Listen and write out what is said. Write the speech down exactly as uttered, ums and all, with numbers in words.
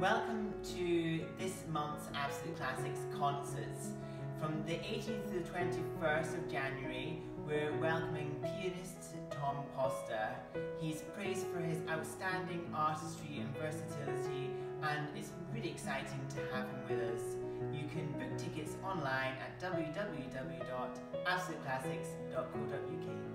Welcome to this month's Absolute Classics concerts. From the eighteenth to the twenty-first of January, we're welcoming pianist Tom Costa. He's praised for his outstanding artistry and versatility, and it's really exciting to have him with us. You can book tickets online at w w w dot absolute classics dot co dot u k.